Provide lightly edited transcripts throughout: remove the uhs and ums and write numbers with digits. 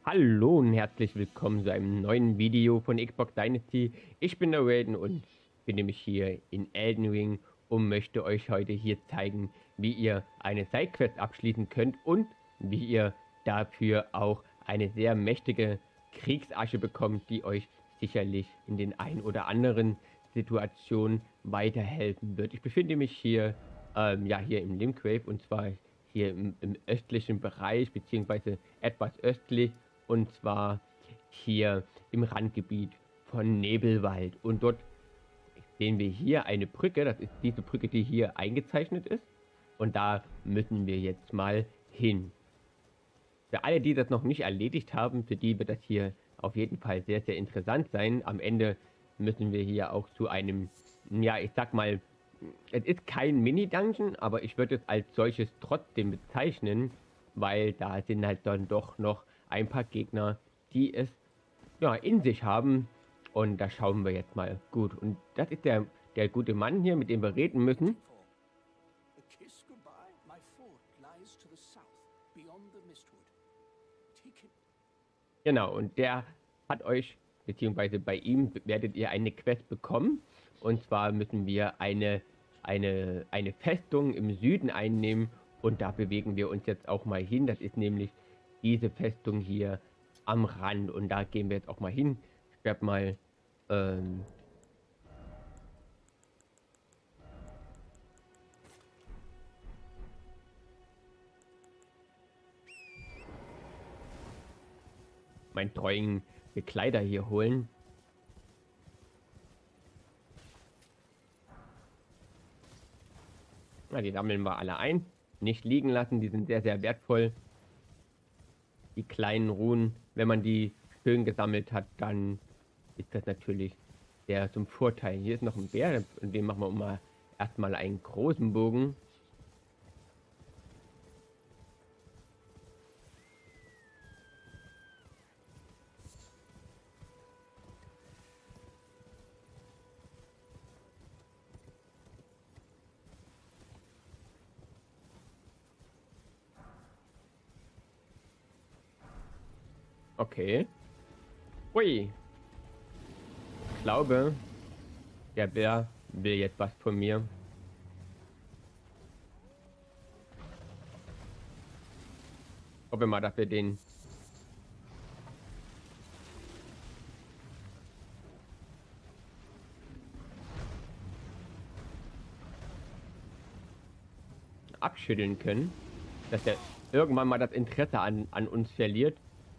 Hallo und herzlich willkommen zu einem neuen Video von Xbox Dynasty. Ich bin der Raiden und bin nämlich hier in Elden Ring und möchte euch heute hier zeigen, wie ihr eine Sidequest abschließen könnt und wie ihr dafür auch eine sehr mächtige Kriegsasche bekommt, die euch sicherlich in den ein oder anderen Situationen weiterhelfen wird. Ich befinde mich hier, hier im Limgrave und zwar hier im östlichen Bereich, beziehungsweise etwas östlich und zwar hier im Randgebiet von Nebelwald. Und dort sehen wir hier eine Brücke. Das ist diese Brücke, die hier eingezeichnet ist. Und da müssen wir jetzt mal hin. Für alle, die das noch nicht erledigt haben, für die wird das hier auf jeden Fall sehr, sehr interessant sein. Am Ende müssen wir hier auch zu einem, ja, ich sag mal, es ist kein Mini-Dungeon, aber ich würde es als solches trotzdem bezeichnen, weil da sind halt dann doch noch ein paar Gegner, die es ja in sich haben. Und da schauen wir jetzt mal. Gut, und das ist der gute Mann hier, mit dem wir reden müssen. A kiss goodbye. My fort lies to the south, beyond the Mistwood. Take it. Genau, und der hat euch, beziehungsweise bei ihm werdet ihr eine Quest bekommen. Und zwar müssen wir eine Festung im Süden einnehmen. Und da bewegen wir uns jetzt auch mal hin. Das ist nämlich diese Festung hier am Rand. Und da gehen wir jetzt auch mal hin. Ich werde mal ähm, meinen treuen Bekleider hier holen. Na, die sammeln wir alle ein. Nicht liegen lassen, die sind sehr, sehr wertvoll. Die kleinen Runen, wenn man die schön gesammelt hat, dann ist das natürlich sehr zum Vorteil. Hier ist noch ein Bär, und dem machen wir mal erstmal einen großen Bogen. Okay. Ui, ich glaube, der Bär will jetzt was von mir. Hoffen wir mal, dass wir den abschütteln können. Dass er irgendwann mal das Interesse an uns verliert.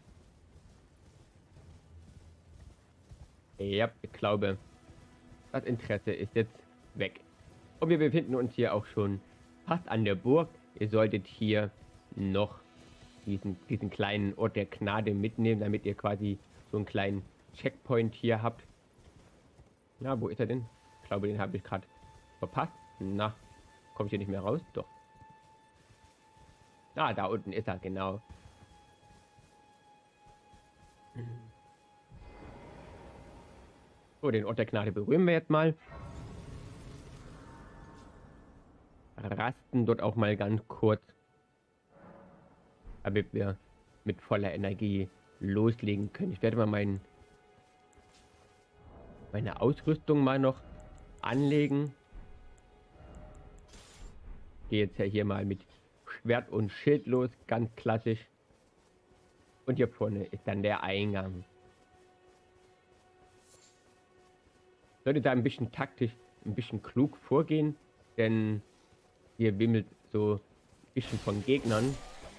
Ja, ich glaube, das Interesse ist jetzt weg. Und wir befinden uns hier auch schon fast an der Burg. Ihr solltet hier noch diesen kleinen Ort der Gnade mitnehmen, damit ihr quasi so einen kleinen Checkpoint hier habt. Ja, wo ist er denn? Ich glaube, den habe ich gerade verpasst. Na, komme ich hier nicht mehr raus? Doch. Ah, da unten ist er, genau. So, den Ort der Gnade berühren wir jetzt mal. Rasten dort auch mal ganz kurz, damit wir mit voller Energie loslegen können. Ich werde mal meine Ausrüstung mal noch anlegen. Gehe jetzt ja hier mal mit Schwert und Schild los, ganz klassisch. Und hier vorne ist dann der Eingang. Sollte da ein bisschen taktisch, ein bisschen klug vorgehen, denn hier wimmelt so ein bisschen von Gegnern.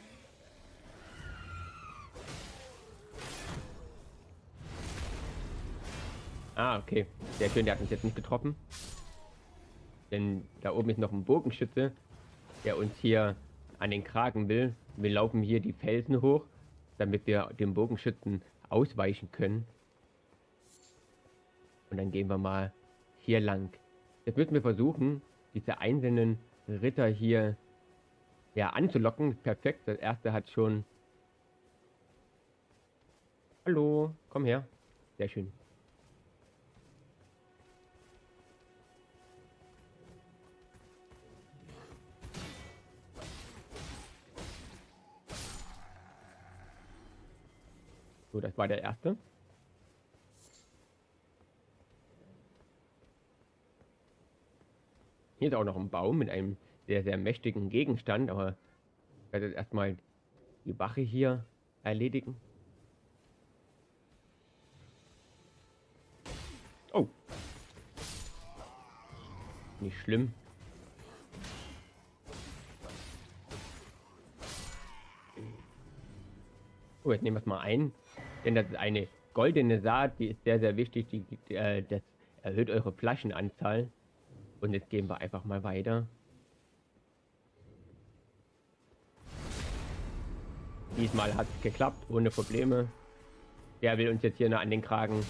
Ah, okay. Sehr schön, der hat uns jetzt nicht getroffen. Denn da oben ist noch ein Bogenschütze, der uns hier an den Kragen will. Wir laufen hier die Felsen hoch, damit wir dem Bogenschützen ausweichen können. Und dann gehen wir mal hier lang. Jetzt müssen wir versuchen, diese einzelnen Ritter hier ja anzulocken. Perfekt, das erste hat schon... Hallo, komm her. Sehr schön. So, das war der erste. Hier ist auch noch ein Baum mit einem sehr, sehr mächtigen Gegenstand, aber ich werde jetzt erstmal die Wache hier erledigen. Oh. Nicht schlimm. Oh, jetzt nehmen wir es mal ein. Denn das ist eine goldene Saat, die ist sehr, sehr wichtig. Das erhöht eure Flaschenanzahl. Und jetzt gehen wir einfach mal weiter. Diesmal hat es geklappt, ohne Probleme. Der will uns jetzt hier noch an den Kragen.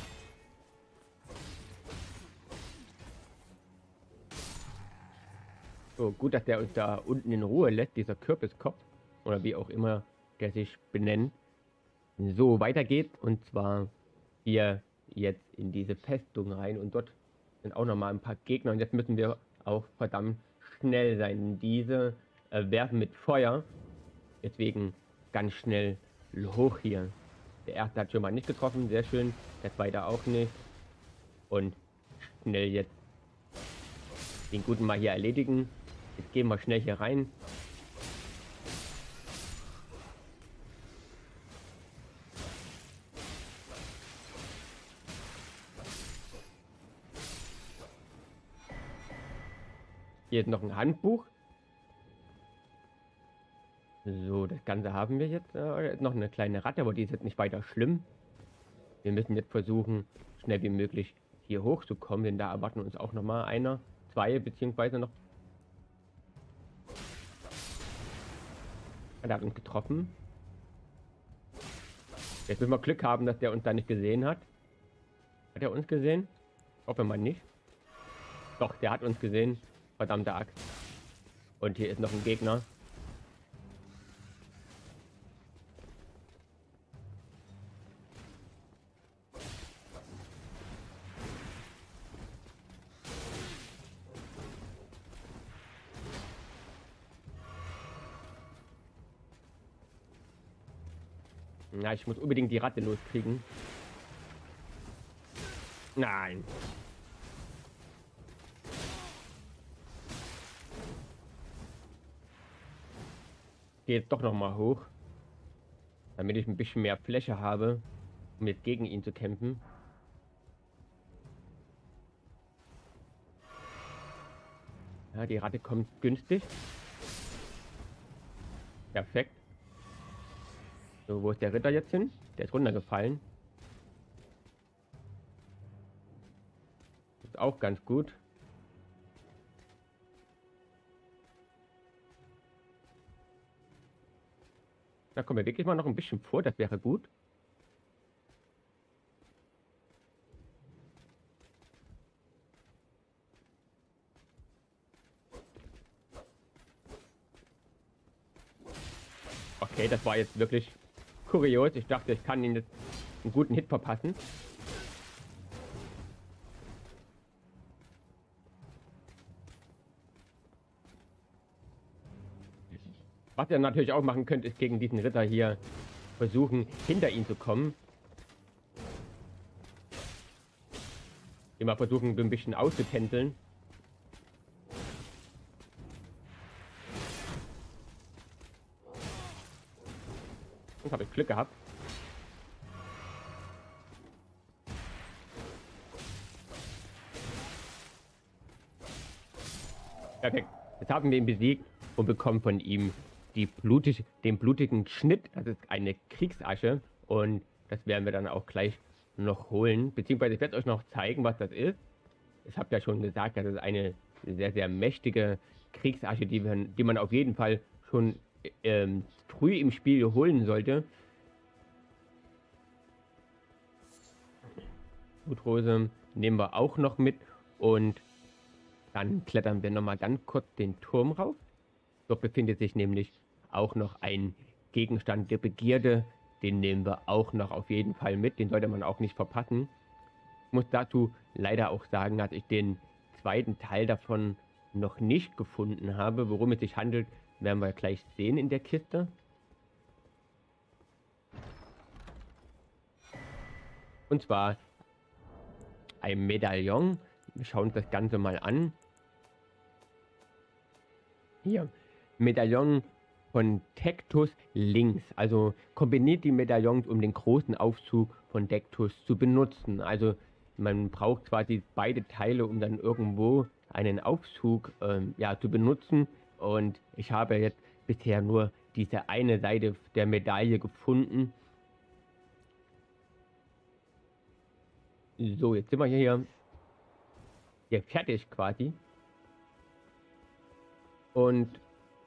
So, gut, dass der uns da unten in Ruhe lässt, dieser Kürbiskopf. Oder wie auch immer der sich benennt. So, weiter geht's. Und zwar hier jetzt in diese Festung rein. Und dort sind auch noch mal ein paar Gegner. Und jetzt müssen wir auch verdammt schnell sein. Diese werfen mit Feuer. Deswegen ganz schnell hoch hier. Der erste hat schon mal nicht getroffen. Sehr schön. Der zweite auch nicht. Und schnell jetzt den guten mal hier erledigen. Jetzt gehen wir schnell hier rein. Hier ist noch ein Handbuch. So, das Ganze haben wir jetzt. Noch eine kleine Ratte, aber die ist jetzt nicht weiter schlimm. Wir müssen jetzt versuchen, schnell wie möglich hier hochzukommen, denn da erwarten uns auch noch mal einer, zwei, beziehungsweise noch. Der hat uns getroffen. Jetzt müssen wir Glück haben, dass der uns da nicht gesehen hat. Hat er uns gesehen? Hoffe mal nicht. Doch, der hat uns gesehen. Verdammte Axt. Und hier ist noch ein Gegner. Na, ich muss unbedingt die Ratte loskriegen. Nein. Gehe jetzt doch noch mal hoch, damit ich ein bisschen mehr Fläche habe, um jetzt gegen ihn zu kämpfen. Ja, die Ratte kommt günstig. Perfekt. So, wo ist der Ritter jetzt hin? Der ist runtergefallen. Ist auch ganz gut. Da kommen wir wirklich mal noch ein bisschen vor, das wäre gut. Okay, das war jetzt wirklich kurios. Ich dachte, ich kann ihn jetzt einen guten Hit verpassen. Was ihr natürlich auch machen könnt, ist gegen diesen Ritter hier versuchen, hinter ihn zu kommen. Immer versuchen, so ein bisschen auszutänzeln. Jetzt habe ich Glück gehabt. Perfekt. Jetzt haben wir ihn besiegt und bekommen von ihm den blutigen Schnitt. Das ist eine Kriegsasche und das werden wir dann auch gleich noch holen. Beziehungsweise ich werde euch noch zeigen, was das ist. Ich habe ja schon gesagt, das ist eine sehr, sehr mächtige Kriegsasche, die man auf jeden Fall schon früh im Spiel holen sollte. Blutrose nehmen wir auch noch mit und dann klettern wir noch mal ganz kurz den Turm rauf. Dort befindet sich nämlich auch noch ein Gegenstand der Begierde. Den nehmen wir auch noch auf jeden Fall mit. Den sollte man auch nicht verpassen. Ich muss dazu leider auch sagen, dass ich den zweiten Teil davon noch nicht gefunden habe. Worum es sich handelt, werden wir gleich sehen in der Kiste. Und zwar ein Medaillon. Wir schauen uns das Ganze mal an. Hier, Medaillon von Tectus links. Also kombiniert die Medaillons, um den großen Aufzug von Tectus zu benutzen. Also man braucht quasi beide Teile, um dann irgendwo einen Aufzug ja, zu benutzen. Und ich habe jetzt bisher nur diese eine Seite der Medaille gefunden. So, jetzt sind wir hier fertig quasi. Und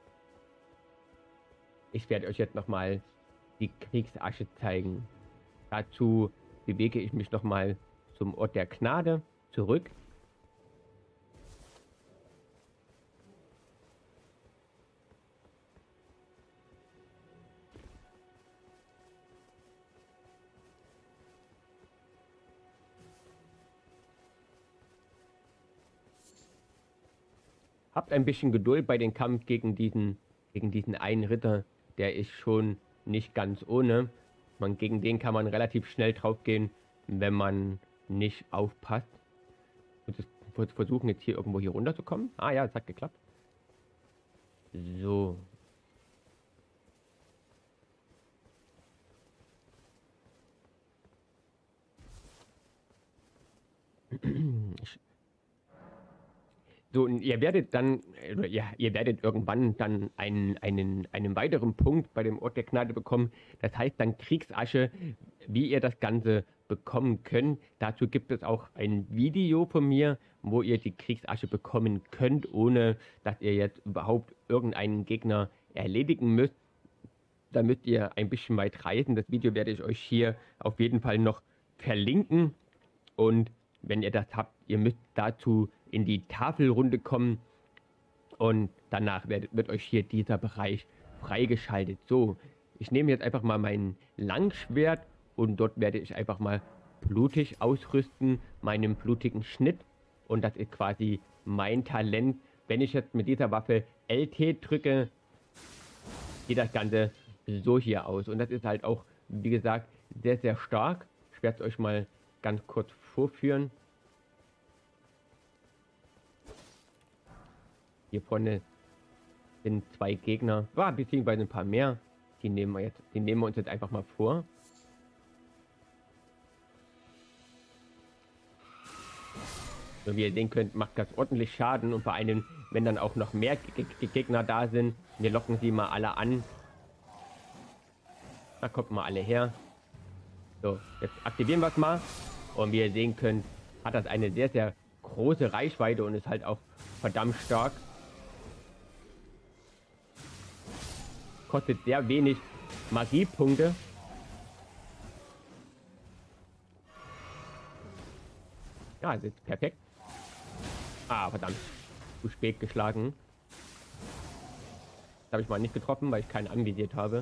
ich werde euch jetzt nochmal die Kriegsasche zeigen. Dazu bewege ich mich nochmal zum Ort der Gnade zurück. Habt ein bisschen Geduld bei dem Kampf gegen diesen einen Ritter. Der ist schon nicht ganz ohne. Gegen den kann man relativ schnell drauf gehen, wenn man nicht aufpasst. Wir versuchen jetzt hier irgendwo hier runterzukommen. Ah ja, es hat geklappt. So. So, und ihr werdet dann, ja, ihr werdet irgendwann dann einen weiteren Punkt bei dem Ort der Gnade bekommen. Das heißt dann Kriegsasche, wie ihr das Ganze bekommen könnt. Dazu gibt es auch ein Video von mir, wo ihr die Kriegsasche bekommen könnt, ohne dass ihr jetzt überhaupt irgendeinen Gegner erledigen müsst. Da müsst ihr ein bisschen weit reisen. Das Video werde ich euch hier auf jeden Fall noch verlinken. Und wenn ihr das habt, ihr müsst dazu in die Tafelrunde kommen und danach wird euch hier dieser Bereich freigeschaltet. So, ich nehme jetzt einfach mal mein Langschwert und dort werde ich einfach mal blutig ausrüsten, meinen blutigen Schnitt, und das ist quasi mein Talent. Wenn ich jetzt mit dieser Waffe LT drücke, sieht das Ganze so hier aus, und das ist halt auch, wie gesagt, sehr, sehr stark. Ich werde es euch mal ganz kurz vorführen. Hier vorne sind 2 Gegner, beziehungsweise ein paar mehr. Die nehmen wir uns jetzt einfach mal vor. So, wie ihr sehen könnt, macht das ordentlich Schaden, und vor allem, wenn dann auch noch mehr Gegner da sind, wir locken sie mal alle an. Da kommt mal alle her. So, jetzt aktivieren wir es mal, und wie ihr sehen könnt, hat das eine sehr, sehr große Reichweite und ist halt auch verdammt stark. Kostet sehr wenig Magiepunkte. Ja, das ist perfekt. Ah, verdammt. Zu spät geschlagen. Das habe ich mal nicht getroffen, weil ich keinen anvisiert habe.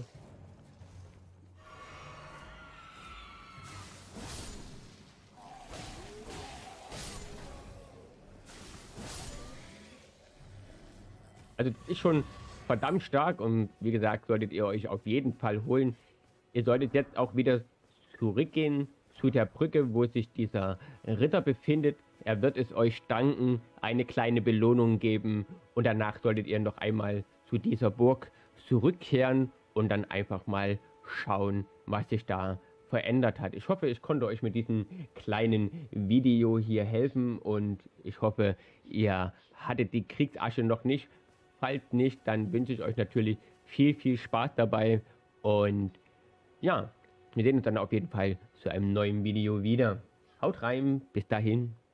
Also ist schon verdammt stark, und wie gesagt, solltet ihr euch auf jeden Fall holen. Ihr solltet jetzt auch wieder zurückgehen zu der Brücke, wo sich dieser Ritter befindet. Er wird es euch danken, eine kleine Belohnung geben, und danach solltet ihr noch einmal zu dieser Burg zurückkehren und dann einfach mal schauen, was sich da verändert hat. Ich hoffe, ich konnte euch mit diesem kleinen Video hier helfen, und ich hoffe, ihr hattet die Kriegsasche noch nicht. Falls nicht, dann wünsche ich euch natürlich viel, viel Spaß dabei, und ja, wir sehen uns dann auf jeden Fall zu einem neuen Video wieder. Haut rein, bis dahin.